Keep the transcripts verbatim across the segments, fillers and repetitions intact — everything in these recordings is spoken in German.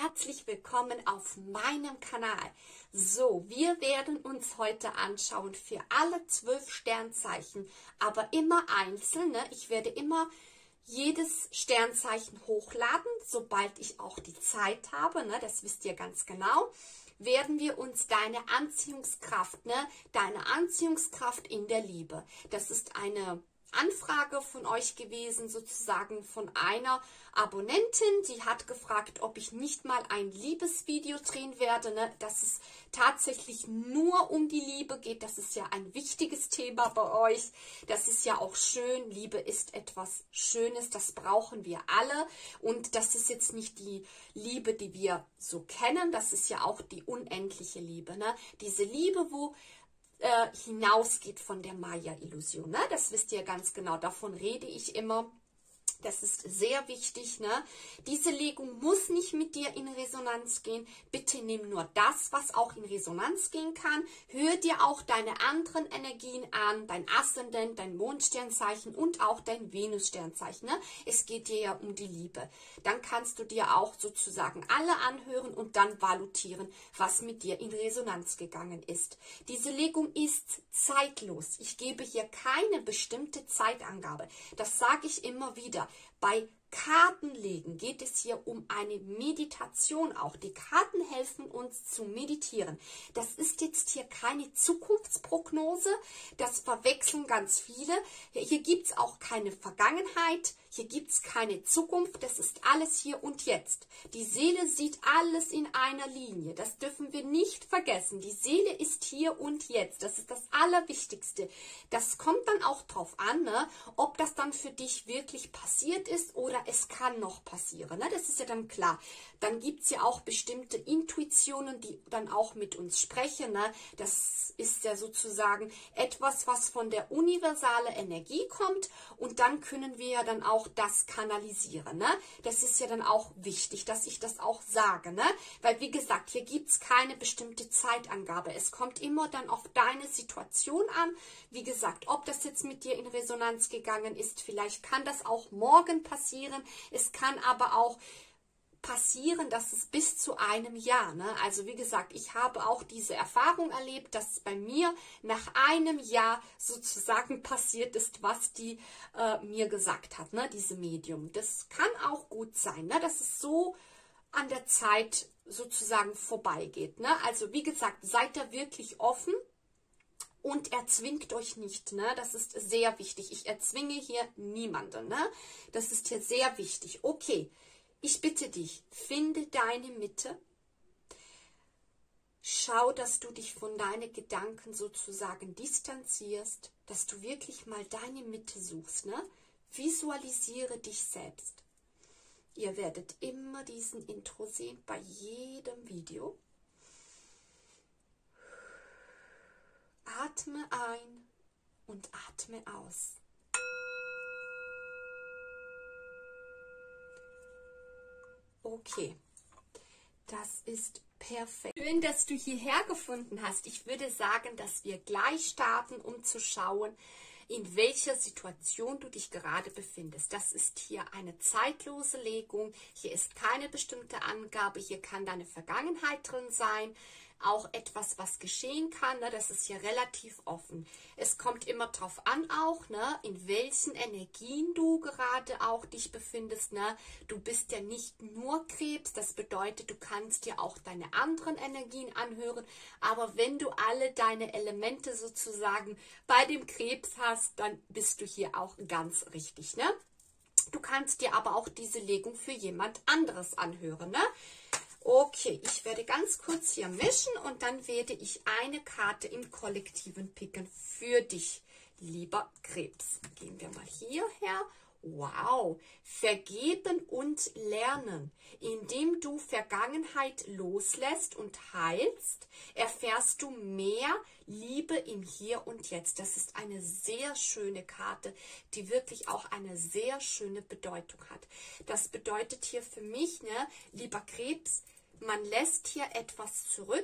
herzlich willkommen auf meinem Kanal. So, wir werden uns heute anschauen für alle zwölf Sternzeichen, aber immer einzeln. Ne? Ich werde immer jedes Sternzeichen hochladen, sobald ich auch die Zeit habe, ne? Das wisst ihr ganz genau. Werden wir uns deine Anziehungskraft, ne? Deine Anziehungskraft in der Liebe. Das ist eine Anfrage von euch gewesen, sozusagen von einer Abonnentin, die hat gefragt, ob ich nicht mal ein Liebesvideo drehen werde, ne? Dass es tatsächlich nur um die Liebe geht. Das ist ja ein wichtiges Thema bei euch. Das ist ja auch schön. Liebe ist etwas Schönes, das brauchen wir alle. Und das ist jetzt nicht die Liebe, die wir so kennen. Das ist ja auch die unendliche Liebe, ne? Diese Liebe, wo Äh, hinausgeht von der Maya-Illusion. Ne? Das wisst ihr ganz genau, davon rede ich immer. Das ist sehr wichtig. Ne? Diese Legung muss nicht mit dir in Resonanz gehen. Bitte nimm nur das, was auch in Resonanz gehen kann. Hör dir auch deine anderen Energien an, dein Aszendent, dein Mondsternzeichen und auch dein Venussternzeichen. Ne? Es geht dir ja um die Liebe. Dann kannst du dir auch sozusagen alle anhören und dann valutieren, was mit dir in Resonanz gegangen ist. Diese Legung ist zeitlos. Ich gebe hier keine bestimmte Zeitangabe. Das sage ich immer wieder. Bei Kartenlegen geht es hier um eine Meditation auch. Die Karten helfen uns zu meditieren. Das ist jetzt hier keine Zukunftsprognose. Das verwechseln ganz viele. Hier gibt es auch keine Vergangenheit. Hier gibt es keine Zukunft. Das ist alles hier und jetzt. Die Seele sieht alles in einer Linie. Das dürfen wir nicht vergessen. Die Seele ist hier und jetzt. Das ist das Allerwichtigste. Das kommt dann auch drauf an, ne, ob das dann für dich wirklich passiert ist oder es kann noch passieren. Ne? Das ist ja dann klar. Dann gibt es ja auch bestimmte Intuitionen, die dann auch mit uns sprechen. Ne? Das ist ja sozusagen etwas, was von der universalen Energie kommt und dann können wir ja dann auch das kanalisieren. Ne? Das ist ja dann auch wichtig, dass ich das auch sage. Ne? Weil wie gesagt, hier gibt es keine bestimmte Zeitangabe. Es kommt immer dann auf deine Situation an. Wie gesagt, ob das jetzt mit dir in Resonanz gegangen ist, vielleicht kann das auch morgen passieren. Es kann aber auch passieren, dass es bis zu einem Jahr, ne? Also wie gesagt, ich habe auch diese Erfahrung erlebt, dass bei mir nach einem Jahr sozusagen passiert ist, was die äh, mir gesagt hat, ne? Diese Medium. Das kann auch gut sein, ne? Dass es so an der Zeit sozusagen vorbeigeht, ne? Also wie gesagt, seid da wirklich offen. Und erzwingt euch nicht, ne? Das ist sehr wichtig. Ich erzwinge hier niemanden, ne? Das ist hier sehr wichtig. Okay, ich bitte dich, finde deine Mitte. Schau, dass du dich von deinen Gedanken sozusagen distanzierst, dass du wirklich mal deine Mitte suchst, ne? Visualisiere dich selbst. Ihr werdet immer diesen Intro sehen bei jedem Video. Atme ein und atme aus. Okay, das ist perfekt. Schön, dass du hierher gefunden hast. Ich würde sagen, dass wir gleich starten, um zu schauen, in welcher Situation du dich gerade befindest. Das ist hier eine zeitlose Legung. Hier ist keine bestimmte Angabe. Hier kann deine Vergangenheit drin sein. Auch etwas, was geschehen kann, ne, das ist hier relativ offen. Es kommt immer drauf an auch, ne, in welchen Energien du gerade auch dich befindest. Ne. Du bist ja nicht nur Krebs, das bedeutet, du kannst dir auch deine anderen Energien anhören. Aber wenn du alle deine Elemente sozusagen bei dem Krebs hast, dann bist du hier auch ganz richtig. Ne. Du kannst dir aber auch diese Legung für jemand anderes anhören. Ne. Okay, ich werde ganz kurz hier mischen und dann werde ich eine Karte im Kollektiven picken für dich, lieber Krebs. Gehen wir mal hierher. Wow, vergeben und lernen. Indem du Vergangenheit loslässt und heilst, erfährst du mehr Liebe im Hier und Jetzt. Das ist eine sehr schöne Karte, die wirklich auch eine sehr schöne Bedeutung hat. Das bedeutet hier für mich, ne, lieber Krebs, man lässt hier etwas zurück,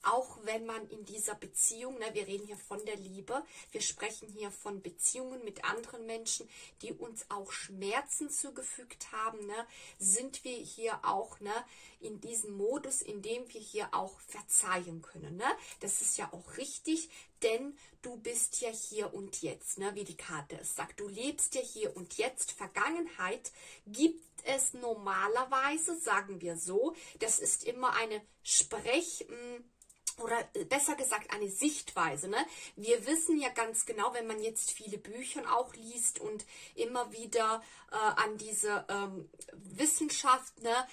auch wenn man in dieser Beziehung, ne, wir reden hier von der Liebe, wir sprechen hier von Beziehungen mit anderen Menschen, die uns auch Schmerzen zugefügt haben, ne, sind wir hier auch, ne, in diesem Modus, in dem wir hier auch verzeihen können. Ne? Das ist ja auch richtig, denn du bist ja hier und jetzt, ne, wie die Karte es sagt. Du lebst ja hier und jetzt. Vergangenheit gibt es normalerweise, sagen wir so, das ist immer eine Sprech- oder besser gesagt eine Sichtweise. Ne? Wir wissen ja ganz genau, wenn man jetzt viele Bücher auch liest und immer wieder äh, an diese ähm, Wissenschaft, ne,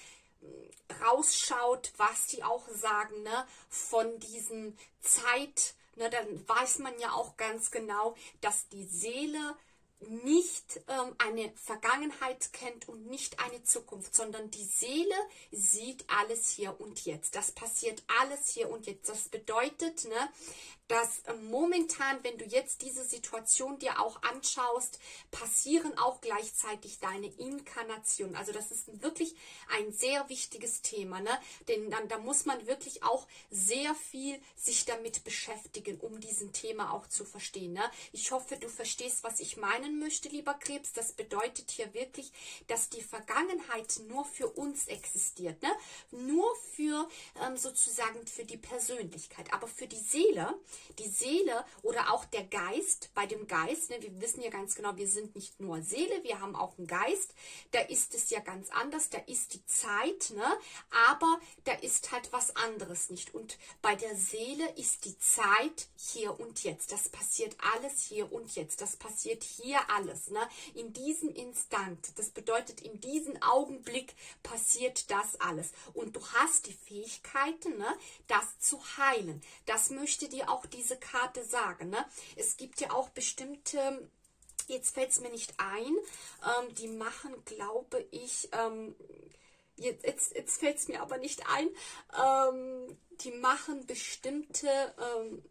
rausschaut, was die auch sagen, ne, von diesen Zeit, ne, dann weiß man ja auch ganz genau, dass die Seele nicht ähm, eine Vergangenheit kennt und nicht eine Zukunft, sondern die Seele sieht alles hier und jetzt. Das passiert alles hier und jetzt. Das bedeutet, ne, dass äh, momentan, wenn du jetzt diese Situation dir auch anschaust, passieren auch gleichzeitig deine Inkarnationen. Also das ist wirklich ein sehr wichtiges Thema, ne? Denn dann da muss man wirklich auch sehr viel sich damit beschäftigen, um diesen Thema auch zu verstehen. Ne? Ich hoffe, du verstehst, was ich meinen möchte, lieber Krebs. Das bedeutet hier wirklich, dass die Vergangenheit nur für uns existiert, ne? Nur für ähm, sozusagen für die Persönlichkeit, aber für die Seele, die Seele oder auch der Geist, bei dem Geist, ne, wir wissen ja ganz genau, wir sind nicht nur Seele, wir haben auch einen Geist, da ist es ja ganz anders, da ist die Zeit, ne, aber da ist halt was anderes nicht. Und bei der Seele ist die Zeit hier und jetzt. Das passiert alles hier und jetzt. Das passiert hier alles, ne, in diesem Instant. Das bedeutet, in diesem Augenblick passiert das alles. Und du hast die Fähigkeiten, ne, das zu heilen. Das möchte dir auch diese Karte sagen. Ne? Es gibt ja auch bestimmte, jetzt fällt es mir nicht ein, ähm, die machen, glaube ich, ähm, jetzt, jetzt, jetzt fällt es mir aber nicht ein, ähm, die machen bestimmte, ähm,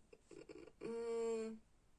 mh,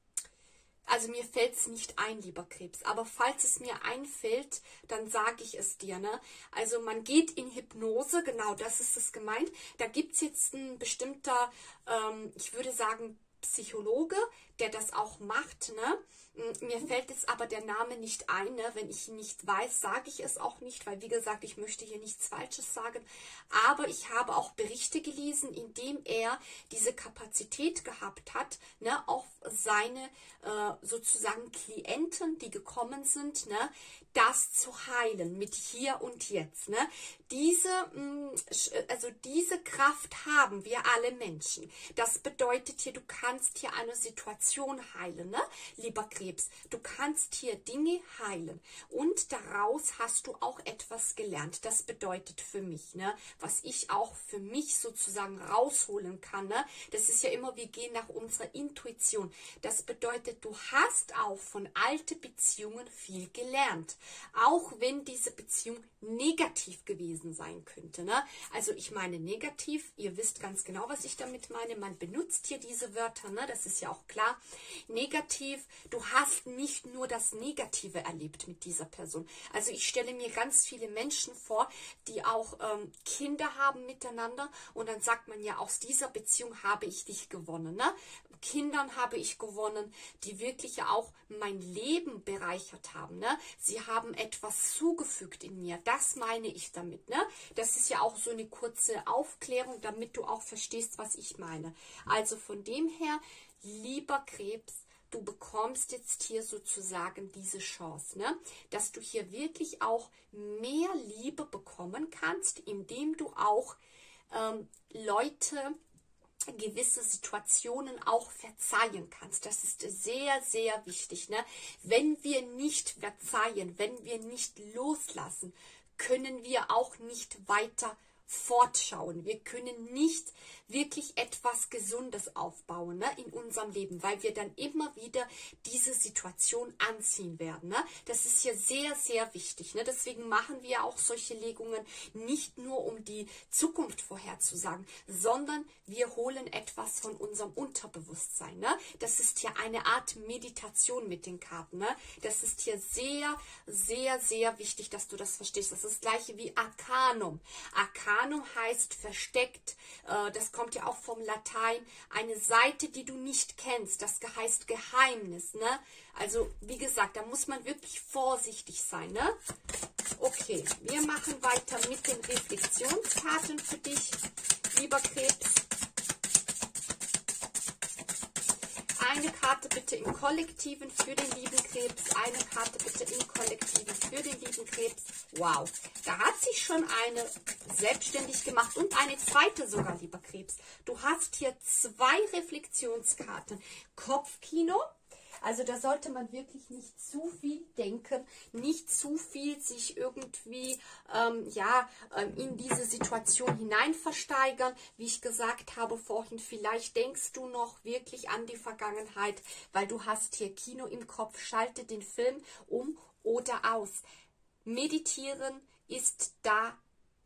also mir fällt es nicht ein, lieber Krebs, aber falls es mir einfällt, dann sage ich es dir. Ne? Also man geht in Hypnose, genau das ist es gemeint. Da gibt es jetzt ein bestimmter, ähm, ich würde sagen, Psychologe, der das auch macht. Ne? Mir fällt jetzt aber der Name nicht ein. Ne? Wenn ich ihn nicht weiß, sage ich es auch nicht, weil wie gesagt, ich möchte hier nichts Falsches sagen. Aber ich habe auch Berichte gelesen, in dem er diese Kapazität gehabt hat, ne? Auch seine äh, sozusagen Klienten, die gekommen sind, ne? Das zu heilen mit hier und jetzt. Ne? Diese, mh, also diese Kraft haben wir alle Menschen. Das bedeutet hier, du kannst hier eine Situation heilen, ne? Lieber Krebs. Du kannst hier Dinge heilen und daraus hast du auch etwas gelernt. Das bedeutet für mich, ne, was ich auch für mich sozusagen rausholen kann, ne, das ist ja immer, wir gehen nach unserer Intuition. Das bedeutet, du hast auch von alten Beziehungen viel gelernt, auch wenn diese Beziehung negativ gewesen sein könnte. Ne? Also ich meine negativ, ihr wisst ganz genau, was ich damit meine. Man benutzt hier diese Wörter, ne? Das ist ja auch klar. Negativ, du hast nicht nur das Negative erlebt mit dieser Person. Also ich stelle mir ganz viele Menschen vor, die auch ähm, Kinder haben miteinander und dann sagt man ja, aus dieser Beziehung habe ich dich gewonnen. Ne? Kindern habe ich gewonnen, die wirklich ja auch mein Leben bereichert haben. Ne? Sie haben etwas zugefügt in mir. Das meine ich damit. Ne? Das ist ja auch so eine kurze Aufklärung, damit du auch verstehst, was ich meine. Also von dem her, lieber Krebs, du bekommst jetzt hier sozusagen diese Chance, ne? Dass du hier wirklich auch mehr Liebe bekommen kannst, indem du auch ähm, Leute gewisse Situationen auch verzeihen kannst. Das ist sehr, sehr wichtig. Ne? Wenn wir nicht verzeihen, wenn wir nicht loslassen, können wir auch nicht weiter fortschauen. Wir können nicht wirklich etwas Gesundes aufbauen, ne, in unserem Leben, weil wir dann immer wieder diese Situation anziehen werden. Ne? Das ist hier sehr, sehr wichtig. Ne? Deswegen machen wir auch solche Legungen nicht nur, um die Zukunft vorherzusagen, sondern wir holen etwas von unserem Unterbewusstsein. Ne? Das ist hier eine Art Meditation mit den Karten. Ne? Das ist hier sehr, sehr, sehr wichtig, dass du das verstehst. Das ist das gleiche wie Arkanum. Arkanum Tarnung heißt versteckt, äh, das kommt ja auch vom Latein, eine Seite, die du nicht kennst, das heißt Geheimnis, ne? Also wie gesagt, da muss man wirklich vorsichtig sein, ne? Okay, wir machen weiter mit den Reflexionskarten für dich, lieber Krebs. Eine Karte bitte im Kollektiven für den lieben Krebs. Eine Karte bitte im Kollektiven für den lieben Krebs. Wow, da hat sich schon eine selbstständig gemacht und eine zweite sogar, lieber Krebs. Du hast hier zwei Reflexionskarten. Kopfkino. Also da sollte man wirklich nicht zu viel denken, nicht zu viel sich irgendwie ähm, ja, ähm, in diese Situation hinein versteigern. Wie ich gesagt habe vorhin, vielleicht denkst du noch wirklich an die Vergangenheit, weil du hast hier Kino im Kopf. Schalte den Film um oder aus. Meditieren ist da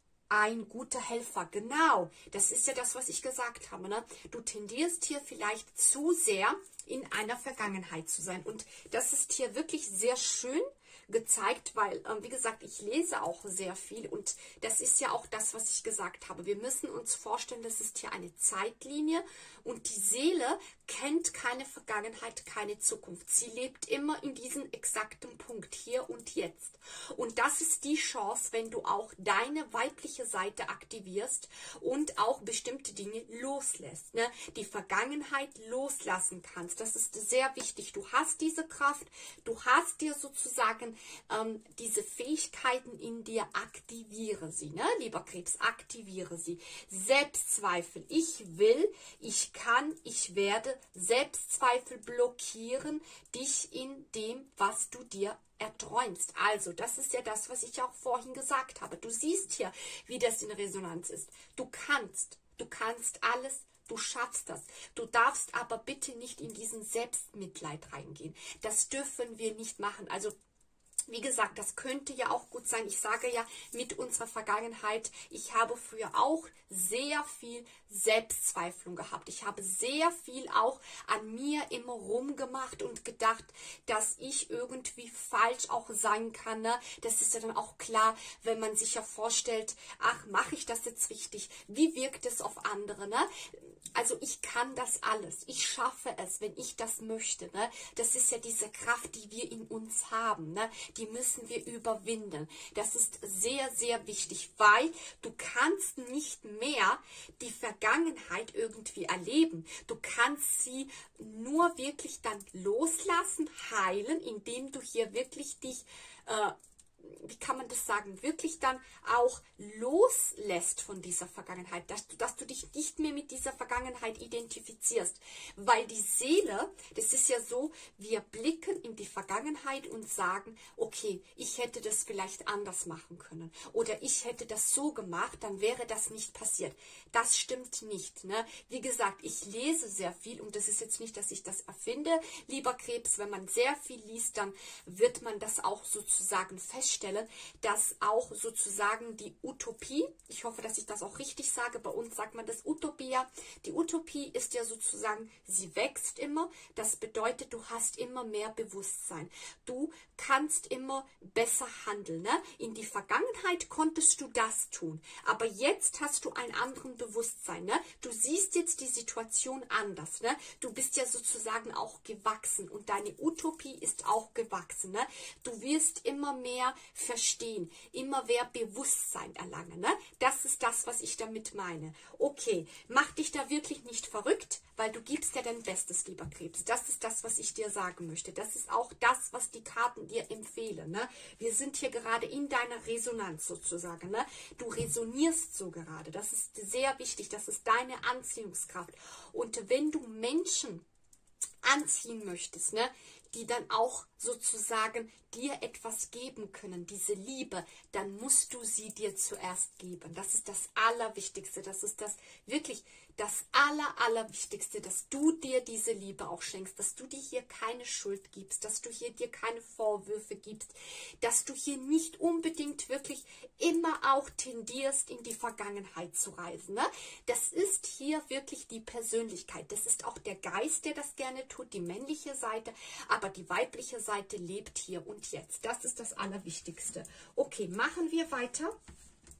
ein guter Helfer, genau. Das ist ja das, was ich gesagt habe. Ne? Du tendierst hier vielleicht zu sehr in einer Vergangenheit zu sein. Und das ist hier wirklich sehr schön gezeigt, weil, ähm, wie gesagt, ich lese auch sehr viel und das ist ja auch das, was ich gesagt habe. Wir müssen uns vorstellen, das ist hier eine Zeitlinie und die Seele kennt keine Vergangenheit, keine Zukunft. Sie lebt immer in diesem exakten Punkt, hier und jetzt. Und das ist die Chance, wenn du auch deine weibliche Seite aktivierst und auch bestimmte Dinge loslässt, ne? Die Vergangenheit loslassen kannst. Das ist sehr wichtig. Du hast diese Kraft, du hast dir sozusagen ähm, diese Fähigkeiten in dir, aktiviere sie, ne? Lieber Krebs, aktiviere sie. Selbstzweifel, ich will, ich kann, ich werde. Selbstzweifel blockieren dich in dem, was du dir erträumst. Also, das ist ja das, was ich auch vorhin gesagt habe. Du siehst hier, wie das in Resonanz ist. Du kannst, du kannst alles. Du schaffst das. Du darfst aber bitte nicht in diesen Selbstmitleid reingehen. Das dürfen wir nicht machen. Also, wie gesagt, das könnte ja auch gut sein. Ich sage ja, mit unserer Vergangenheit, ich habe früher auch sehr viel Selbstzweiflung gehabt. Ich habe sehr viel auch an mir immer rumgemacht und gedacht, dass ich irgendwie falsch auch sein kann. Ne? Das ist ja dann auch klar, wenn man sich ja vorstellt, ach, mache ich das jetzt richtig? Wie wirkt es auf andere? Ne? Also ich kann das alles. Ich schaffe es, wenn ich das möchte. Ne? Das ist ja diese Kraft, die wir in uns haben. Ne? Die müssen wir überwinden. Das ist sehr, sehr wichtig, weil du kannst nicht mehr die Vergangenheit irgendwie erleben. Du kannst sie nur wirklich dann loslassen, heilen, indem du hier wirklich dich äh, wie kann man das sagen, wirklich dann auch loslässt von dieser Vergangenheit, dass du, dass du dich nicht mehr mit dieser Vergangenheit identifizierst, weil die Seele, das ist ja so, wir blicken in die Vergangenheit und sagen, okay, ich hätte das vielleicht anders machen können oder ich hätte das so gemacht, dann wäre das nicht passiert. Das stimmt nicht. Ne? Wie gesagt, ich lese sehr viel und das ist jetzt nicht, dass ich das erfinde, lieber Krebs, wenn man sehr viel liest, dann wird man das auch sozusagen feststellen, dass auch sozusagen die Utopie, ich hoffe, dass ich das auch richtig sage, bei uns sagt man das Utopia, die Utopie ist ja sozusagen, sie wächst immer, das bedeutet, du hast immer mehr Bewusstsein, du kannst immer besser handeln, ne? In die Vergangenheit konntest du das tun, aber jetzt hast du ein anderes Bewusstsein, ne? Du siehst jetzt die Situation anders, ne? Du bist ja sozusagen auch gewachsen und deine Utopie ist auch gewachsen, ne? Du wirst immer mehr verstehen, immer mehr Bewusstsein erlangen, ne? Das ist das, was ich damit meine. Okay, mach dich da wirklich nicht verrückt, weil du gibst ja dein Bestes, lieber Krebs. Das ist das, was ich dir sagen möchte. Das ist auch das, was die Karten dir empfehlen, ne? Wir sind hier gerade in deiner Resonanz sozusagen, ne? Du resonierst so gerade. Das ist sehr wichtig. Das ist deine Anziehungskraft. Und wenn du Menschen anziehen möchtest, ne, die dann auch sozusagen dir etwas geben können, diese Liebe, dann musst du sie dir zuerst geben. Das ist das Allerwichtigste, das ist das wirklich das Aller, Allerwichtigste, dass du dir diese Liebe auch schenkst, dass du dir hier keine Schuld gibst, dass du hier dir keine Vorwürfe gibst, dass du hier nicht unbedingt wirklich immer auch tendierst, in die Vergangenheit zu reisen. Ne? Das ist hier wirklich die Persönlichkeit, das ist auch der Geist, der das gerne tut, die männliche Seite, aber die weibliche Seite lebt hier und jetzt. Das ist das Allerwichtigste. Okay, machen wir weiter.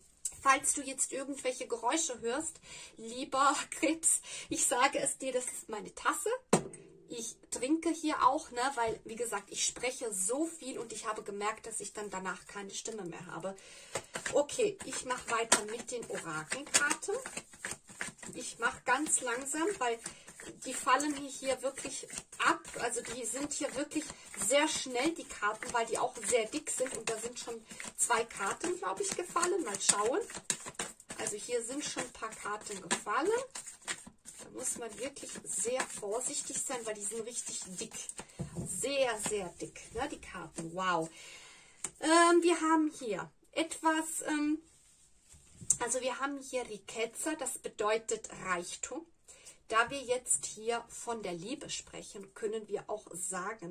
falls du jetzt irgendwelche Geräusche hörst, lieber Krebs, ich sage es dir, das ist meine Tasse. Ich trinke hier auch, ne, weil, wie gesagt, ich spreche so viel und ich habe gemerkt, dass ich dann danach keine Stimme mehr habe. Okay, ich mache weiter mit den Orakelkarten. Ich mache ganz langsam, weil die fallen hier wirklich ab. Also die sind hier wirklich sehr schnell, die Karten, weil die auch sehr dick sind. Und da sind schon zwei Karten, glaube ich, gefallen. Mal schauen. Also hier sind schon ein paar Karten gefallen. Da muss man wirklich sehr vorsichtig sein, weil die sind richtig dick. Sehr, sehr dick, ne, die Karten. Wow. Ähm, wir haben hier etwas, ähm, also wir haben hier Ricchezza, das bedeutet Reichtum. Da wir jetzt hier von der Liebe sprechen, können wir auch sagen,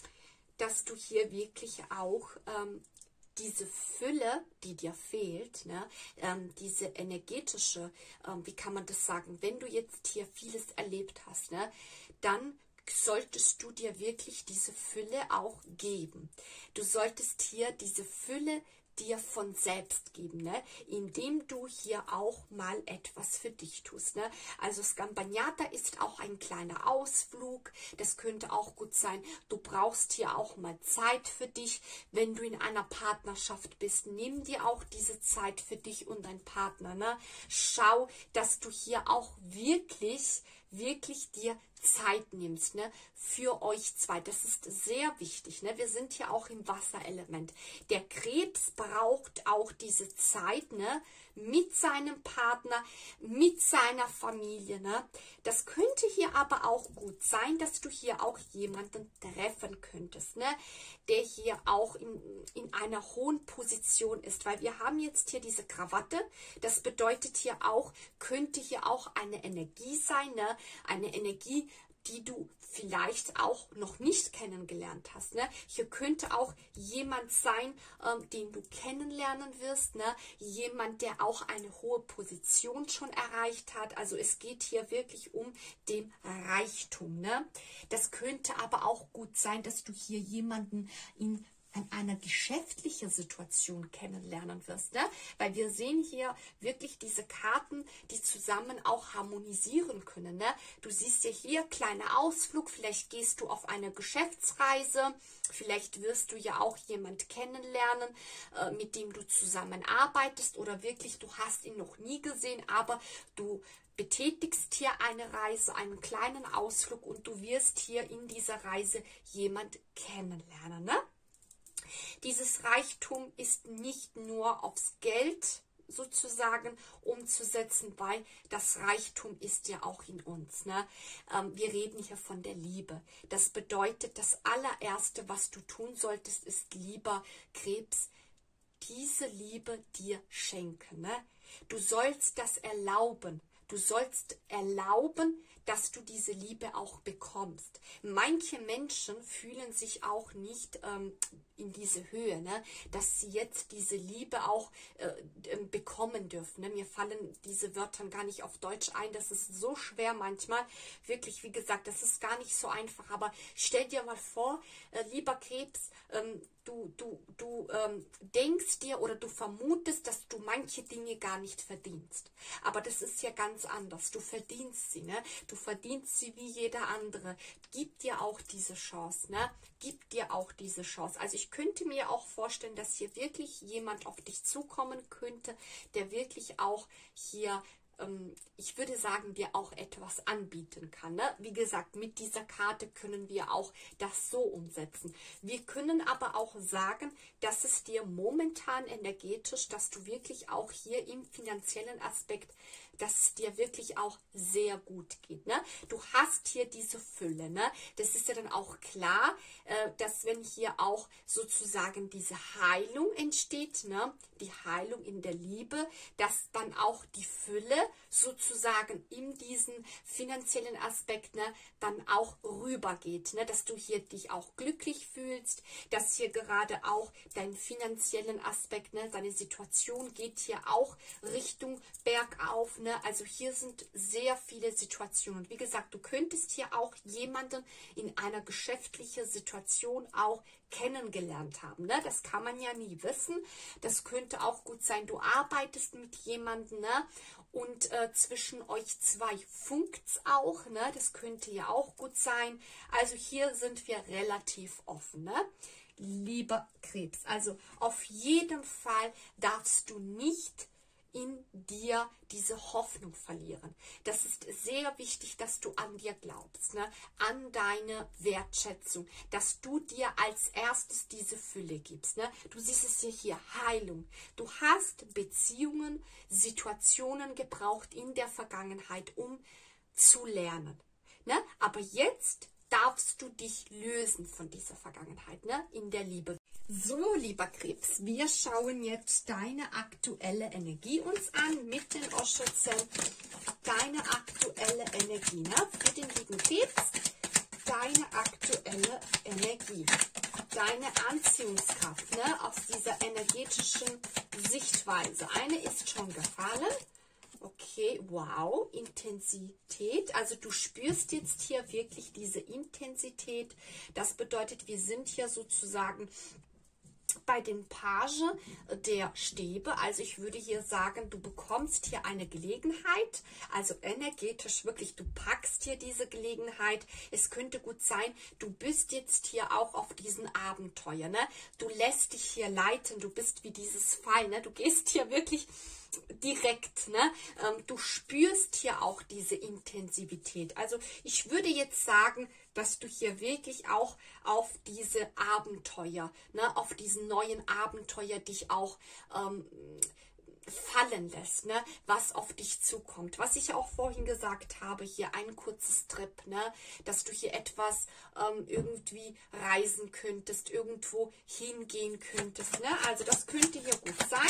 dass du hier wirklich auch ähm, diese Fülle, die dir fehlt, ne, ähm, diese energetische, ähm, wie kann man das sagen, wenn du jetzt hier vieles erlebt hast, ne, dann solltest du dir wirklich diese Fülle auch geben. Du solltest hier diese Fülle dir von selbst geben, ne? Indem du hier auch mal etwas für dich tust. Ne? Also Scampagnata ist auch ein kleiner Ausflug. Das könnte auch gut sein. Du brauchst hier auch mal Zeit für dich. Wenn du in einer Partnerschaft bist, nimm dir auch diese Zeit für dich und deinen Partner. Ne? Schau, dass du hier auch wirklich, wirklich dir Zeit nimmst, ne, für euch zwei. Das ist sehr wichtig. Ne? Wir sind hier auch im Wasserelement. Der Krebs braucht auch diese Zeit, ne, mit seinem Partner, mit seiner Familie. Ne? Das könnte hier aber auch gut sein, dass du hier auch jemanden treffen könntest, ne, der hier auch in, in einer hohen Position ist, weil wir haben jetzt hier diese Krawatte. Das bedeutet hier auch, könnte hier auch eine Energie sein, ne, eine Energie, die du vielleicht auch noch nicht kennengelernt hast. Ne? Hier könnte auch jemand sein, ähm, den du kennenlernen wirst. Ne? Jemand, der auch eine hohe Position schon erreicht hat. Also es geht hier wirklich um den Reichtum. Ne? Das könnte aber auch gut sein, dass du hier jemanden in an einer geschäftlichen Situation kennenlernen wirst, ne? Weil wir sehen hier wirklich diese Karten, die zusammen auch harmonisieren können, ne? Du siehst ja hier, kleiner Ausflug, vielleicht gehst du auf eine Geschäftsreise, vielleicht wirst du ja auch jemand kennenlernen, äh, mit dem du zusammenarbeitest oder wirklich, du hast ihn noch nie gesehen, aber du betätigst hier eine Reise, einen kleinen Ausflug und du wirst hier in dieser Reise jemand kennenlernen, ne? Dieses Reichtum ist nicht nur aufs Geld sozusagen umzusetzen, weil das Reichtum ist ja auch in uns. Ne? Ähm, wir reden hier von der Liebe. Das bedeutet, das allererste, was du tun solltest, ist, lieber Krebs, diese Liebe dir schenken. Ne? Du sollst das erlauben. Du sollst erlauben, dass du diese Liebe auch bekommst. Manche Menschen fühlen sich auch nicht ähm, in diese Höhe, ne? Dass sie jetzt diese Liebe auch äh, bekommen dürfen. Ne? Mir fallen diese Wörter gar nicht auf Deutsch ein. Das ist so schwer manchmal. Wirklich, wie gesagt, das ist gar nicht so einfach. Aber stell dir mal vor, äh, lieber Krebs, ähm, du, du, du ähm, denkst dir oder du vermutest, dass du manche Dinge gar nicht verdienst. Aber das ist ja ganz anders. Du verdienst sie, ne? Du verdienst sie wie jeder andere. Gib dir auch diese Chance, ne? Gib dir auch diese Chance. Also ich könnte mir auch vorstellen, dass hier wirklich jemand auf dich zukommen könnte, der wirklich auch hier, ähm, ich würde sagen, dir auch etwas anbieten kann. Ne? Wie gesagt, mit dieser Karte können wir auch das so umsetzen. Wir können aber auch sagen, dass es dir momentan energetisch, dass du wirklich auch hier im finanziellen Aspekt, dass es dir wirklich auch sehr gut geht. Ne? Du hast hier diese Fülle. Ne? Das ist ja dann auch klar, äh, dass wenn hier auch sozusagen diese Heilung entsteht, ne? Die Heilung in der Liebe, dass dann auch die Fülle sozusagen in diesen finanziellen Aspekt, ne, dann auch rübergeht. Ne? Dass du hier dich auch glücklich fühlst, dass hier gerade auch deinen finanziellen Aspekt, ne, deine Situation geht hier auch Richtung bergauf. ne? Also hier sind sehr viele Situationen. Wie gesagt, du könntest hier auch jemanden in einer geschäftlichen Situation auch kennengelernt haben, ne? Das kann man ja nie wissen. Das könnte auch gut sein, du arbeitest mit jemandem, ne? Und äh, zwischen euch zwei funkt's auch, ne? Das könnte ja auch gut sein. Also hier sind wir relativ offen, ne? Lieber Krebs, also auf jeden Fall darfst du nicht in dir diese Hoffnung verlieren. Das ist sehr wichtig, dass du an dir glaubst, ne? An deine Wertschätzung, dass du dir als erstes diese Fülle gibst. Ne? Du siehst es hier, hier, Heilung. Du hast Beziehungen, Situationen gebraucht in der Vergangenheit, um zu lernen. Ne? Aber jetzt darfst du dich lösen von dieser Vergangenheit, ne? In der Liebe. So, lieber Krebs, wir schauen jetzt deine aktuelle Energie uns an mit den Osho-Zellen. Deine aktuelle Energie, ne? Für den lieben Krebs, deine aktuelle Energie, deine Anziehungskraft, ne? Aus dieser energetischen Sichtweise. Eine ist schon gefallen. Okay, wow, Intensität. Also du spürst jetzt hier wirklich diese Intensität. Das bedeutet, wir sind hier sozusagen bei den Page der Stäbe. Also ich würde hier sagen, du bekommst hier eine Gelegenheit, also energetisch wirklich, du packst hier diese Gelegenheit. Es könnte gut sein, du bist jetzt hier auch auf diesen Abenteuer, ne? Du lässt dich hier leiten, du bist wie dieses Pfeil, ne? Du gehst hier wirklich direkt, ne? Ähm, du spürst hier auch diese Intensivität. Also ich würde jetzt sagen, dass du hier wirklich auch auf diese Abenteuer, ne, auf diesen neuen Abenteuer dich auch ähm, fallen lässt, ne, was auf dich zukommt. Was ich auch vorhin gesagt habe, hier ein kurzes Trip, ne, dass du hier etwas ähm, irgendwie reisen könntest, irgendwo hingehen könntest, ne, also das könnte hier gut sein.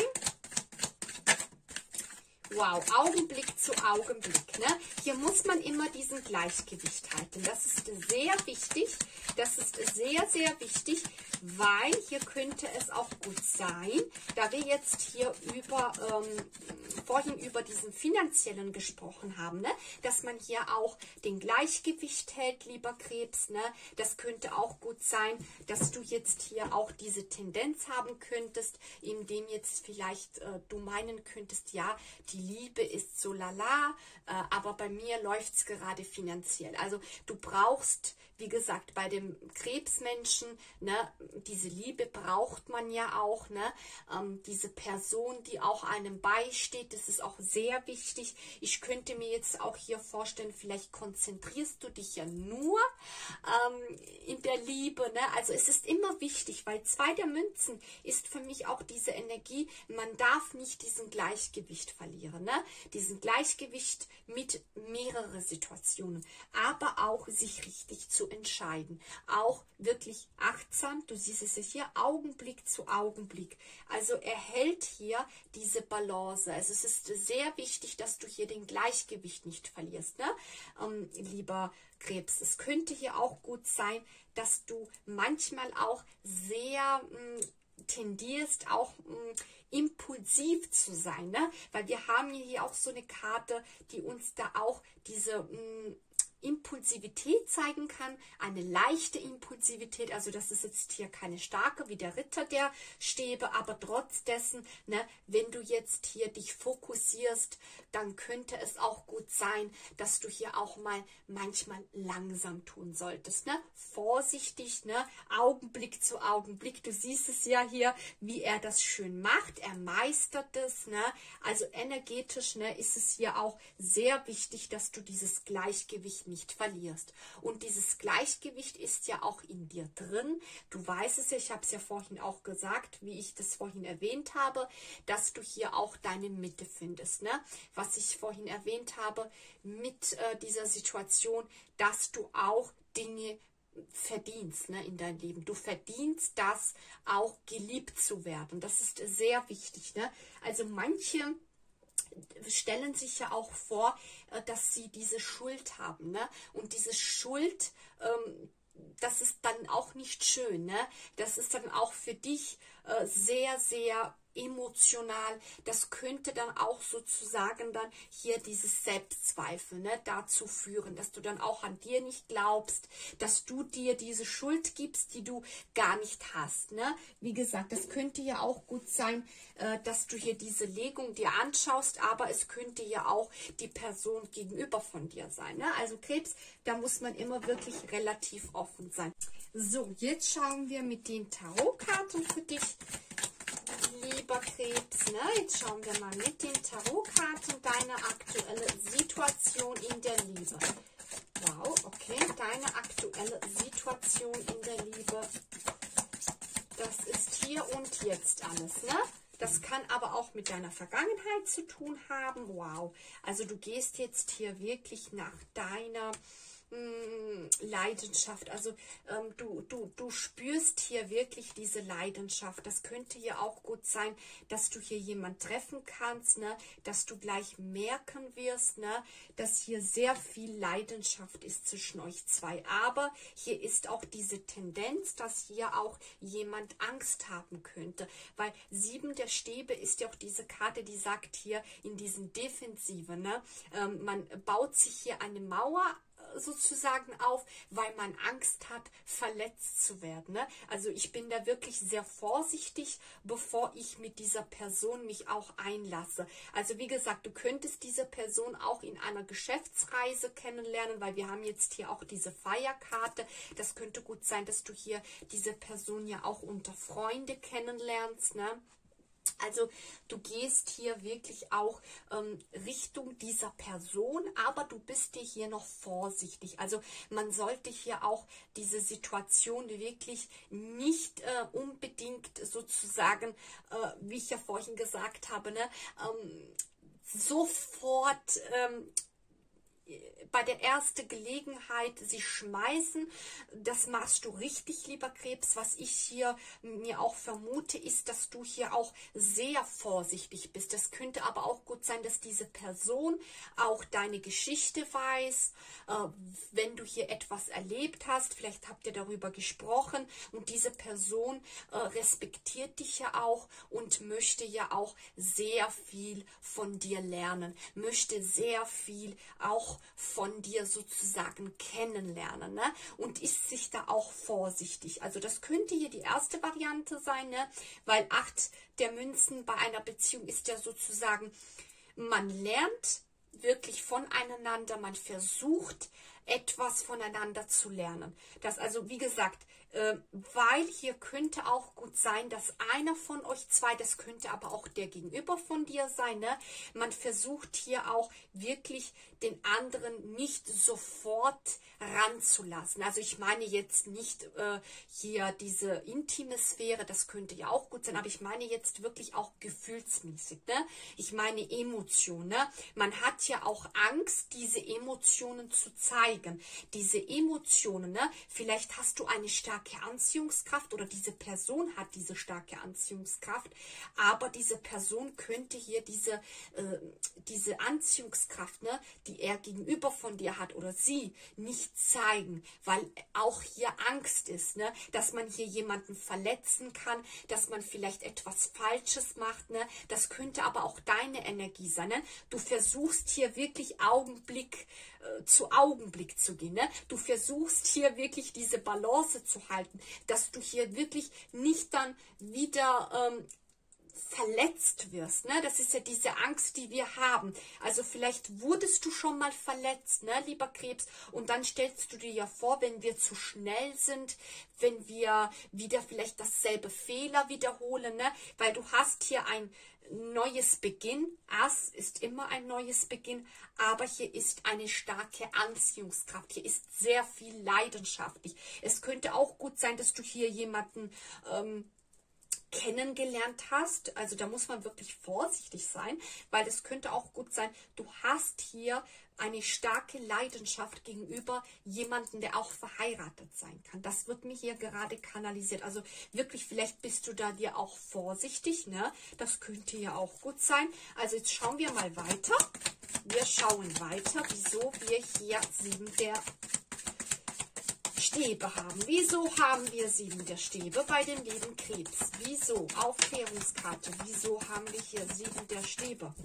Wow, Augenblick zu Augenblick, ne? Hier muss man immer diesen Gleichgewicht halten. Das ist sehr wichtig. Das ist sehr, sehr wichtig, weil hier könnte es auch gut sein, da wir jetzt hier über ähm, vorhin über diesen finanziellen gesprochen haben, ne? Dass man hier auch den Gleichgewicht hält, lieber Krebs, ne? Das könnte auch gut sein, dass du jetzt hier auch diese Tendenz haben könntest, indem jetzt vielleicht äh, du meinen könntest, ja, die Liebe ist so lala, äh, aber bei mir läuft es gerade finanziell. Also du brauchst, wie gesagt, bei dem Krebsmenschen, ne, diese Liebe braucht man ja auch, ne, ähm, diese Person, die auch einem beisteht, das ist auch sehr wichtig. Ich könnte mir jetzt auch hier vorstellen, vielleicht konzentrierst du dich ja nur ähm, in der Liebe, ne, also es ist immer wichtig, weil zwei der Münzen ist für mich auch diese Energie, man darf nicht diesen Gleichgewicht verlieren, ne, diesen Gleichgewicht mit mehreren Situationen, aber auch sich richtig zu entscheiden. Auch wirklich achtsam, du siehst es hier, Augenblick zu Augenblick. Also er hält hier diese Balance. Also es ist sehr wichtig, dass du hier den Gleichgewicht nicht verlierst, ne? Ähm, lieber Krebs. Es könnte hier auch gut sein, dass du manchmal auch sehr mh, tendierst, auch mh, impulsiv zu sein, ne? Weil wir haben hier auch so eine Karte, die uns da auch diese mh, Impulsivität zeigen kann, eine leichte Impulsivität, also das ist jetzt hier keine starke, wie der Ritter der Stäbe, aber trotz dessen, ne, wenn du jetzt hier dich fokussierst, dann könnte es auch gut sein, dass du hier auch mal manchmal langsam tun solltest, ne, vorsichtig, ne, Augenblick zu Augenblick, du siehst es ja hier, wie er das schön macht, er meistert es, ne, also energetisch, ne, ist es hier auch sehr wichtig, dass du dieses Gleichgewicht nicht verlierst. Und dieses Gleichgewicht ist ja auch in dir drin. Du weißt es ja, ich habe es ja vorhin auch gesagt, wie ich das vorhin erwähnt habe, dass du hier auch deine Mitte findest, ne? Was ich vorhin erwähnt habe mit äh, dieser Situation, dass du auch Dinge verdienst, ne, in dein Leben. Du verdienst das, auch geliebt zu werden. Das ist sehr wichtig, ne? Also manche stellen sich ja auch vor, dass sie diese Schuld haben, ne? Und diese Schuld, ähm, das ist dann auch nicht schön, ne? Das ist dann auch für dich äh, sehr, sehr emotional. Das könnte dann auch sozusagen dann hier dieses Selbstzweifel, ne, dazu führen, dass du dann auch an dir nicht glaubst, dass du dir diese Schuld gibst, die du gar nicht hast. Ne? Wie gesagt, das könnte ja auch gut sein, äh, dass du hier diese Legung dir anschaust, aber es könnte ja auch die Person gegenüber von dir sein. Ne? Also Krebs, da muss man immer wirklich relativ offen sein. So, jetzt schauen wir mit den Tarotkarten für dich, lieber Krebs. Ne? Jetzt schauen wir mal mit den Tarotkarten deine aktuelle Situation in der Liebe. Wow, okay, deine aktuelle Situation in der Liebe. Das ist hier und jetzt alles, ne? Das kann aber auch mit deiner Vergangenheit zu tun haben. Wow, also du gehst jetzt hier wirklich nach deiner Leidenschaft, also ähm, du, du, du spürst hier wirklich diese Leidenschaft. Das könnte hier auch gut sein, dass du hier jemanden treffen kannst, ne? Dass du gleich merken wirst, ne? Dass hier sehr viel Leidenschaft ist zwischen euch zwei. Aber hier ist auch diese Tendenz, dass hier auch jemand Angst haben könnte, weil sieben der Stäbe ist ja auch diese Karte, die sagt hier in diesen Defensive, ne? Ähm, man baut sich hier eine Mauer sozusagen auf, weil man Angst hat, verletzt zu werden. Ne? Also ich bin da wirklich sehr vorsichtig, bevor ich mit dieser Person mich auch einlasse. Also wie gesagt, du könntest diese Person auch in einer Geschäftsreise kennenlernen, weil wir haben jetzt hier auch diese Feierkarte. Das könnte gut sein, dass du hier diese Person ja auch unter Freunde kennenlernst, ne? Also du gehst hier wirklich auch ähm, Richtung dieser Person, aber du bist dir hier noch vorsichtig. Also man sollte hier auch diese Situation wirklich nicht äh, unbedingt sozusagen, äh, wie ich ja vorhin gesagt habe, ne, ähm, sofort ähm, bei der ersten Gelegenheit sie schmeißen. Das machst du richtig, lieber Krebs. Was ich hier mir auch vermute, ist, dass du hier auch sehr vorsichtig bist. Das könnte aber auch gut sein, dass diese Person auch deine Geschichte weiß. Äh, wenn du hier etwas erlebt hast, vielleicht habt ihr darüber gesprochen und diese Person äh, respektiert dich ja auch und möchte ja auch sehr viel von dir lernen, möchte sehr viel auch von dir sozusagen kennenlernen, ne? Und ist sich da auch vorsichtig. Also das könnte hier die erste Variante sein, ne? Weil acht der Münzen bei einer Beziehung ist ja sozusagen, man lernt wirklich voneinander, man versucht etwas voneinander zu lernen. Das also, wie gesagt, äh, weil hier könnte auch gut sein, dass einer von euch zwei, das könnte aber auch der Gegenüber von dir sein, ne? Man versucht hier auch wirklich den anderen nicht sofort ranzulassen. Also ich meine jetzt nicht äh, hier diese intime Sphäre, das könnte ja auch gut sein, aber ich meine jetzt wirklich auch gefühlsmäßig, ne? Ich meine Emotionen, ne? Man hat ja auch Angst, diese Emotionen zu zeigen. Diese Emotionen, ne? Vielleicht hast du eine starke Anziehungskraft oder diese Person hat diese starke Anziehungskraft, aber diese Person könnte hier diese, äh, diese Anziehungskraft, ne, die er gegenüber von dir hat oder sie, nicht zeigen, weil auch hier Angst ist, ne, dass man hier jemanden verletzen kann, dass man vielleicht etwas Falsches macht, ne, das könnte aber auch deine Energie sein, ne? Du versuchst hier wirklich Augenblick äh, zu Augenblick zu gehen, ne? Du versuchst hier wirklich diese Balance zu halten, dass du hier wirklich nicht dann wieder ähm, verletzt wirst, ne? Das ist ja diese Angst, die wir haben. Also vielleicht wurdest du schon mal verletzt, ne, lieber Krebs, und dann stellst du dir ja vor, wenn wir zu schnell sind, wenn wir wieder vielleicht dasselbe Fehler wiederholen, ne? Weil du hast hier ein neues Beginn. Ass ist immer ein neues Beginn, aber hier ist eine starke Anziehungskraft. Hier ist sehr viel leidenschaftlich. Es könnte auch gut sein, dass du hier jemanden ähm, kennengelernt hast, also da muss man wirklich vorsichtig sein, weil es könnte auch gut sein, du hast hier eine starke Leidenschaft gegenüber jemanden, der auch verheiratet sein kann. Das wird mir hier gerade kanalisiert. Also wirklich, vielleicht bist du da dir auch vorsichtig, ne? Das könnte ja auch gut sein. Also jetzt schauen wir mal weiter. Wir schauen weiter, wieso wir hier sieben der Stäbe haben. Wieso haben wir sieben der Stäbe bei dem lieben Krebs? Wieso? Aufklärungskarte. Wieso haben wir hier sieben der Stäbe?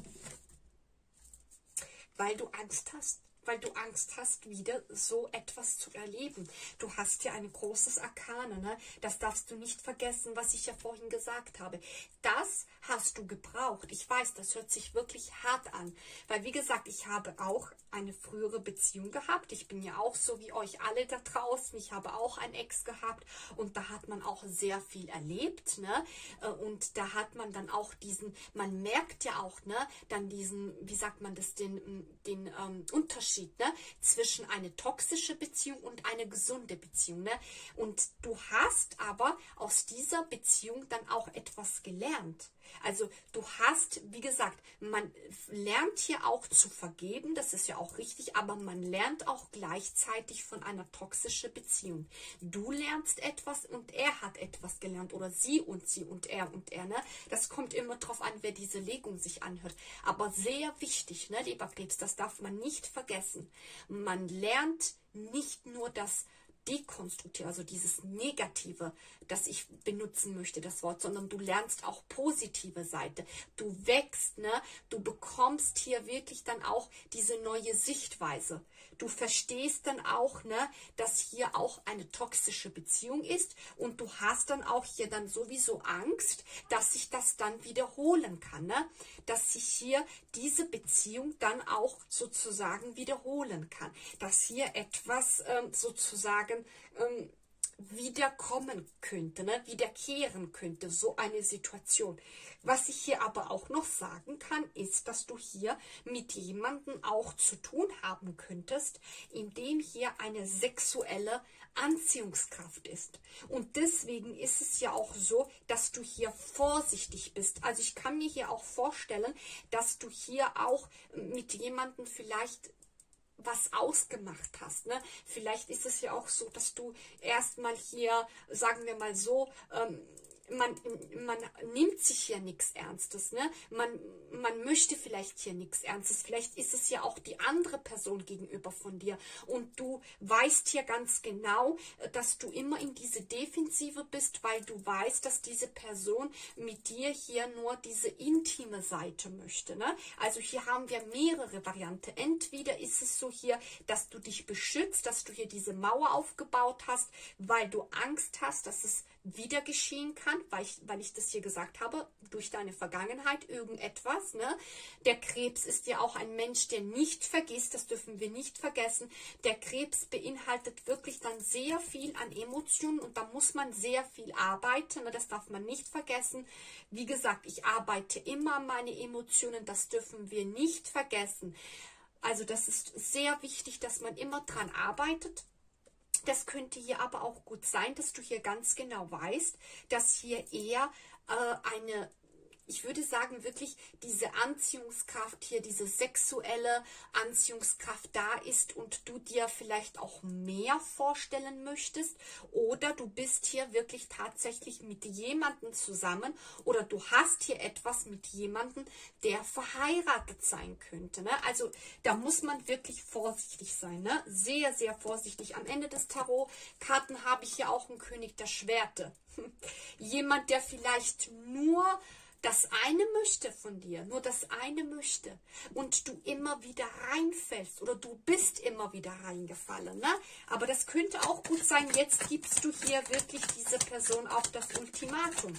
Weil du Angst hast. Weil du Angst hast, wieder so etwas zu erleben. Du hast ja ein großes Arkane, ne? Das darfst du nicht vergessen, was ich ja vorhin gesagt habe. Das hast du gebraucht. Ich weiß, das hört sich wirklich hart an, weil wie gesagt, ich habe auch eine frühere Beziehung gehabt. Ich bin ja auch so wie euch alle da draußen. Ich habe auch einen Ex gehabt und da hat man auch sehr viel erlebt, ne? Und da hat man dann auch diesen, man merkt ja auch, ne, dann diesen, wie sagt man das, den, den ähm, Unterschied, ne, zwischen eine toxische Beziehung und eine gesunde Beziehung, ne? Und du hast aber aus dieser Beziehung dann auch etwas gelernt. Also du hast, wie gesagt, man lernt hier auch zu vergeben, das ist ja auch richtig, aber man lernt auch gleichzeitig von einer toxischen Beziehung. Du lernst etwas und er hat etwas gelernt oder sie und sie und er und er, ne? Das kommt immer drauf an, wer diese Legung sich anhört. Aber sehr wichtig, ne, lieber Krebs, das darf man nicht vergessen. Man lernt nicht nur das dekonstruktiv, also dieses Negative, das ich benutzen möchte, das Wort, sondern du lernst auch positive Seite. Du wächst, ne? Du bekommst hier wirklich dann auch diese neue Sichtweise. Du verstehst dann auch, ne, dass hier auch eine toxische Beziehung ist und du hast dann auch hier dann sowieso Angst, dass sich das dann wiederholen kann, ne? Dass sich hier diese Beziehung dann auch sozusagen wiederholen kann, dass hier etwas ähm, sozusagen ähm, wiederkommen könnte, ne? Wiederkehren könnte, so eine Situation. Was ich hier aber auch noch sagen kann, ist, dass du hier mit jemandem auch zu tun haben könntest, in dem hier eine sexuelle Anziehungskraft ist. Und deswegen ist es ja auch so, dass du hier vorsichtig bist. Also ich kann mir hier auch vorstellen, dass du hier auch mit jemandem vielleicht was ausgemacht hast, ne? Vielleicht ist es ja auch so, dass du erstmal hier, sagen wir mal so, ähm, man, man nimmt sich hier nichts Ernstes, ne? Man, man möchte vielleicht hier nichts Ernstes. Vielleicht ist es ja auch die andere Person gegenüber von dir. Und du weißt hier ganz genau, dass du immer in diese Defensive bist, weil du weißt, dass diese Person mit dir hier nur diese intime Seite möchte, ne? Also hier haben wir mehrere Varianten. Entweder ist es so hier, dass du dich beschützt, dass du hier diese Mauer aufgebaut hast, weil du Angst hast, dass es wieder geschehen kann, weil ich, weil ich das hier gesagt habe, durch deine Vergangenheit irgendetwas, ne? Der Krebs ist ja auch ein Mensch, der nicht vergisst, das dürfen wir nicht vergessen. Der Krebs beinhaltet wirklich dann sehr viel an Emotionen und da muss man sehr viel arbeiten, ne? Das darf man nicht vergessen. Wie gesagt, ich arbeite immer an meine Emotionen, das dürfen wir nicht vergessen. Also das ist sehr wichtig, dass man immer dran arbeitet. Das könnte hier aber auch gut sein, dass du hier ganz genau weißt, dass hier eher äh, eine, ich würde sagen, wirklich diese Anziehungskraft hier, diese sexuelle Anziehungskraft da ist und du dir vielleicht auch mehr vorstellen möchtest oder du bist hier wirklich tatsächlich mit jemandem zusammen oder du hast hier etwas mit jemandem, der verheiratet sein könnte, ne? Also da muss man wirklich vorsichtig sein, ne? Sehr, sehr vorsichtig. Am Ende des Tarotkarten habe ich hier auch einen König der Schwerte. Jemand, der vielleicht nur das eine möchte von dir, nur das eine möchte und du immer wieder reinfällst oder du bist immer wieder reingefallen, ne? Aber das könnte auch gut sein, jetzt gibst du hier wirklich diese Person auch das Ultimatum.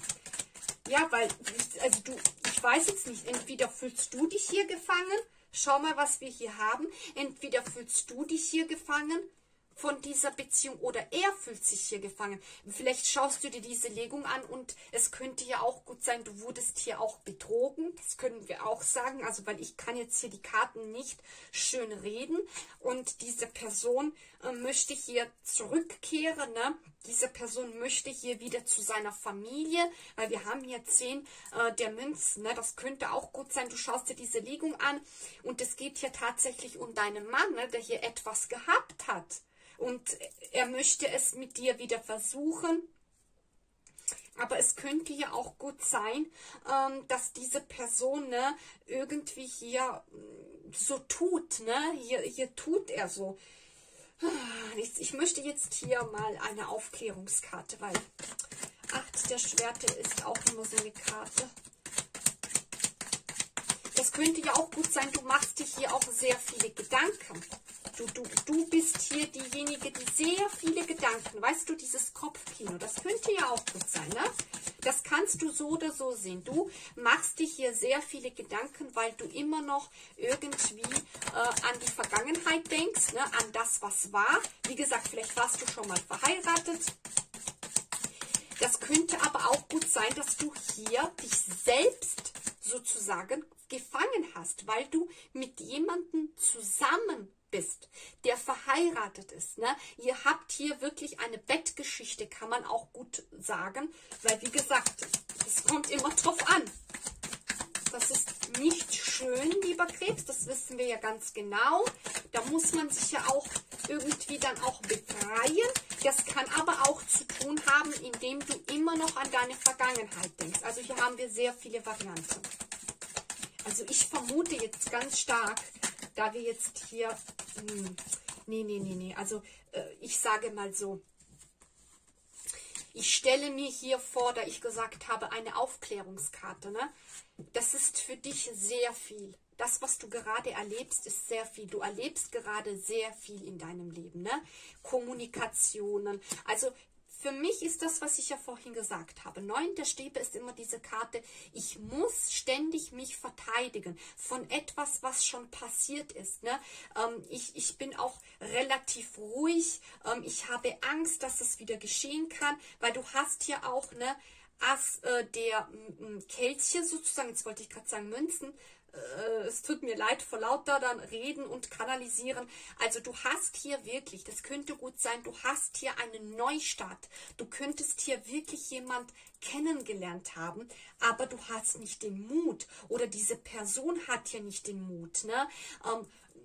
Ja, weil, also du, ich weiß jetzt nicht, entweder fühlst du dich hier gefangen, schau mal, was wir hier haben, entweder fühlst du dich hier gefangen von dieser Beziehung oder er fühlt sich hier gefangen. Vielleicht schaust du dir diese Legung an und es könnte ja auch gut sein, du wurdest hier auch betrogen. Das können wir auch sagen, also weil ich kann jetzt hier die Karten nicht schön reden und diese Person äh, möchte hier zurückkehren, ne? Diese Person möchte hier wieder zu seiner Familie, weil wir haben hier zehn äh, der Münzen, ne? Das könnte auch gut sein, du schaust dir diese Legung an und es geht hier tatsächlich um deinen Mann, ne? Der hier etwas gehabt hat. Und er möchte es mit dir wieder versuchen. Aber es könnte ja auch gut sein, ähm, dass diese Person, ne, irgendwie hier so tut. Ne? Hier, hier tut er so. Ich möchte jetzt hier mal eine Aufklärungskarte, weil Acht der Schwerter ist auch immer so eine Karte. Das könnte ja auch gut sein, du machst dir hier auch sehr viele Gedanken. Du, du, du bist hier diejenige, die sehr viele Gedanken, weißt du, dieses Kopfkino, das könnte ja auch gut sein, ne? Das kannst du so oder so sehen. Du machst dir hier sehr viele Gedanken, weil du immer noch irgendwie äh, an die Vergangenheit denkst, ne? An das, was war. Wie gesagt, vielleicht warst du schon mal verheiratet. Das könnte aber auch gut sein, dass du hier dich selbst sozusagen gefangen hast, weil du mit jemandem zusammen bist, der verheiratet ist. Ne? Ihr habt hier wirklich eine Bettgeschichte, kann man auch gut sagen, weil wie gesagt, es kommt immer drauf an. Das ist nicht schön, lieber Krebs, das wissen wir ja ganz genau. Da muss man sich ja auch irgendwie dann auch befreien. Das kann aber auch zu tun haben, indem du immer noch an deine Vergangenheit denkst. Also hier haben wir sehr viele Varianten. Also ich vermute jetzt ganz stark, da wir jetzt hier, hm, nee, nee, nee, nee, also äh, ich sage mal so, ich stelle mir hier vor, da ich gesagt habe, eine Aufklärungskarte, ne? Das ist für dich sehr viel. Das, was du gerade erlebst, ist sehr viel. Du erlebst gerade sehr viel in deinem Leben, ne? Kommunikationen, also für mich ist das, was ich ja vorhin gesagt habe. Neun der Stäbe ist immer diese Karte, ich muss ständig mich verteidigen von etwas, was schon passiert ist. Ne? Ähm, ich, ich bin auch relativ ruhig. Ähm, ich habe Angst, dass es wieder geschehen kann, weil du hast hier auch ne, Ass äh, der m, Kelche sozusagen, jetzt wollte ich gerade sagen Münzen, es tut mir leid, vor lauter dann reden und kanalisieren. Also du hast hier wirklich, das könnte gut sein, du hast hier einen Neustart. Du könntest hier wirklich jemand kennengelernt haben, aber du hast nicht den Mut oder diese Person hat hier nicht den Mut, ne? Ähm,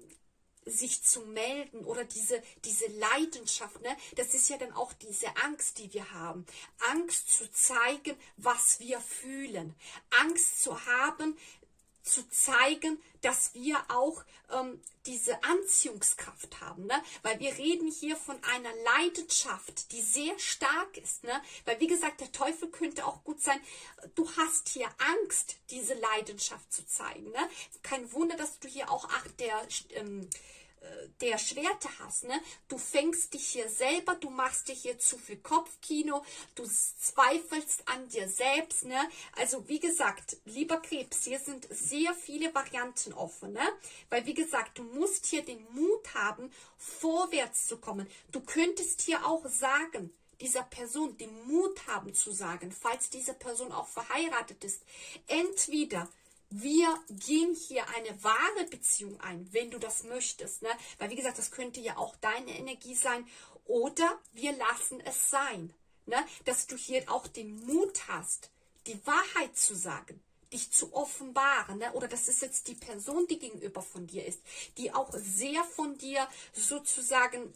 sich zu melden oder diese, diese Leidenschaft, ne? Das ist ja dann auch diese Angst, die wir haben. Angst zu zeigen, was wir fühlen. Angst zu haben, zu zeigen, dass wir auch ähm, diese Anziehungskraft haben, ne? Weil wir reden hier von einer Leidenschaft, die sehr stark ist, ne? Weil wie gesagt, der Teufel könnte auch gut sein, du hast hier Angst, diese Leidenschaft zu zeigen, ne? Kein Wunder, dass du hier auch acht der ähm, der Schwerte hast, ne? Du fängst dich hier selber, du machst dir hier zu viel Kopfkino, du zweifelst an dir selbst, ne? Also wie gesagt, lieber Krebs, hier sind sehr viele Varianten offen, ne? Weil wie gesagt, du musst hier den Mut haben, vorwärts zu kommen. Du könntest hier auch sagen, dieser Person den Mut haben zu sagen, falls diese Person auch verheiratet ist, entweder wir gehen hier eine wahre Beziehung ein, wenn du das möchtest, ne? Weil wie gesagt, das könnte ja auch deine Energie sein. Oder wir lassen es sein, ne? Dass du hier auch den Mut hast, die Wahrheit zu sagen, dich zu offenbaren, ne? Oder das ist jetzt die Person, die gegenüber von dir ist, die auch sehr von dir sozusagen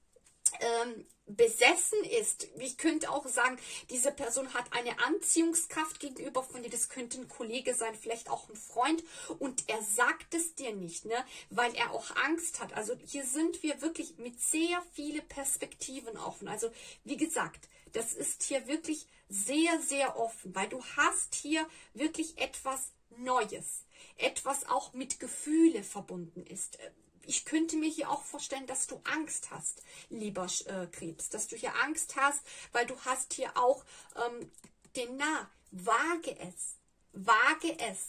ähm, besessen ist. Ich könnte auch sagen, diese Person hat eine Anziehungskraft gegenüber von dir. Das könnte ein Kollege sein, vielleicht auch ein Freund. Und er sagt es dir nicht, ne? Weil er auch Angst hat. Also hier sind wir wirklich mit sehr vielen Perspektiven offen. Also wie gesagt, das ist hier wirklich sehr, sehr offen, weil du hast hier wirklich etwas Neues. Etwas auch mit Gefühle verbunden ist. Ich könnte mir hier auch vorstellen, dass du Angst hast, lieber äh, Krebs, dass du hier Angst hast, weil du hast hier auch ähm, den Nah. Wage es, wage es.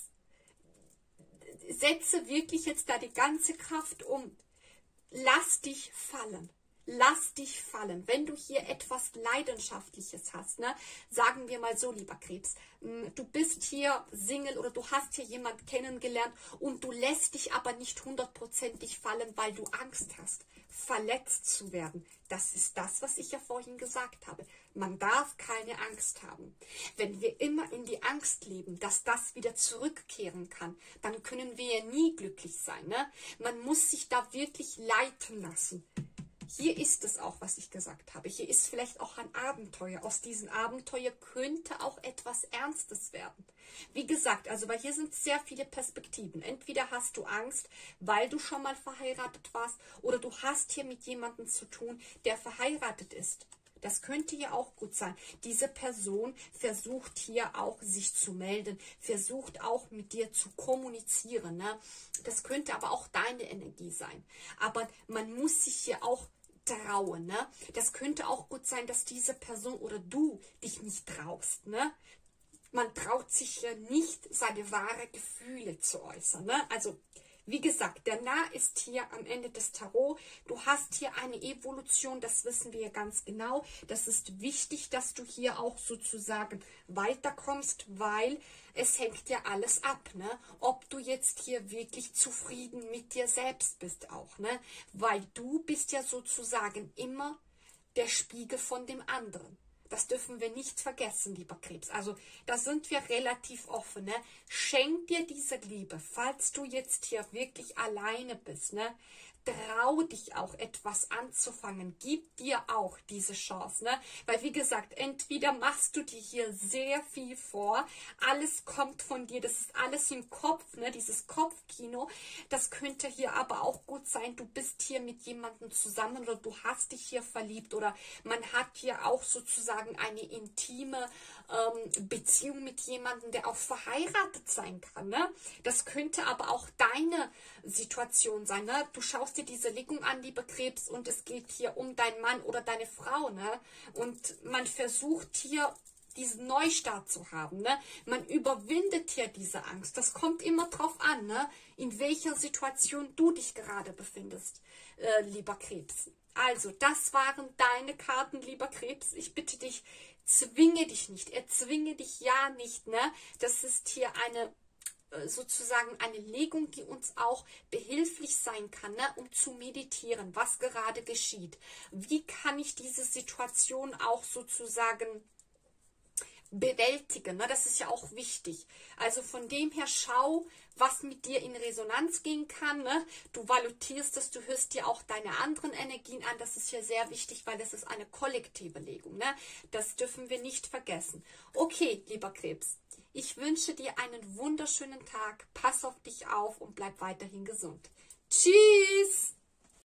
Setze wirklich jetzt da die ganze Kraft um. Lass dich fallen. Lass dich fallen. Wenn du hier etwas Leidenschaftliches hast, ne, sagen wir mal so, lieber Krebs, du bist hier Single oder du hast hier jemanden kennengelernt und du lässt dich aber nicht hundertprozentig fallen, weil du Angst hast, verletzt zu werden. Das ist das, was ich ja vorhin gesagt habe. Man darf keine Angst haben. Wenn wir immer in die Angst leben, dass das wieder zurückkehren kann, dann können wir ja nie glücklich sein, ne? Man muss sich da wirklich leiten lassen. hier ist es auch, was ich gesagt habe. Hier ist vielleicht auch ein Abenteuer. Aus diesem Abenteuer könnte auch etwas Ernstes werden. Wie gesagt, also weil hier sind sehr viele Perspektiven. Entweder hast du Angst, weil du schon mal verheiratet warst, oder du hast hier mit jemandem zu tun, der verheiratet ist. Das könnte ja auch gut sein. Diese Person versucht hier auch sich zu melden, versucht auch mit dir zu kommunizieren. Ne? Das könnte aber auch deine Energie sein. Aber man muss sich hier auch trauen. Ne? Das könnte auch gut sein, dass diese Person oder du dich nicht traust. Ne? Man traut sich hier nicht, seine wahren Gefühle zu äußern. Ne? Also wie gesagt, der Narr ist hier am Ende des Tarot. Du hast hier eine Evolution, das wissen wir ganz genau. Das ist wichtig, dass du hier auch sozusagen weiterkommst, weil es hängt ja alles ab, ne? Ob du jetzt hier wirklich zufrieden mit dir selbst bist auch, ne? Weil du bist ja sozusagen immer der Spiegel von dem anderen. Das dürfen wir nicht vergessen, lieber Krebs. Also da sind wir relativ offen. Ne? Schenk dir diese Liebe, falls du jetzt hier wirklich alleine bist. Ne? Trau dich auch etwas anzufangen. Gib dir auch diese Chance. Ne? Weil wie gesagt, entweder machst du dir hier sehr viel vor, alles kommt von dir, das ist alles im Kopf, ne? Dieses Kopfkino. Das könnte hier aber auch gut sein, du bist hier mit jemandem zusammen oder du hast dich hier verliebt oder man hat hier auch sozusagen eine intime ähm, Beziehung mit jemandem, der auch verheiratet sein kann. Ne? Das könnte aber auch deine Situation sein. Ne? Du schaust dir diese Legung an, liebe Krebs, und es geht hier um deinen Mann oder deine Frau. Ne? Und man versucht hier diesen Neustart zu haben. Ne? Man überwindet hier diese Angst. Das kommt immer drauf an, ne? In welcher Situation du dich gerade befindest, äh, lieber Krebs. Also, das waren deine Karten, lieber Krebs. Ich bitte dich, zwinge dich nicht. Erzwinge dich ja nicht. Ne? Das ist hier eine sozusagen eine Legung, die uns auch behilflich sein kann, ne, um zu meditieren, was gerade geschieht. Wie kann ich diese Situation auch sozusagen bewältigen? Ne? Das ist ja auch wichtig. Also von dem her schau, was mit dir in Resonanz gehen kann. Ne? Du valutierst es, du hörst dir auch deine anderen Energien an. Das ist ja sehr wichtig, weil das ist eine kollektive Legung. Ne? Das dürfen wir nicht vergessen. Okay, lieber Krebs. Ich wünsche dir einen wunderschönen Tag. Pass auf dich auf und bleib weiterhin gesund. Tschüss!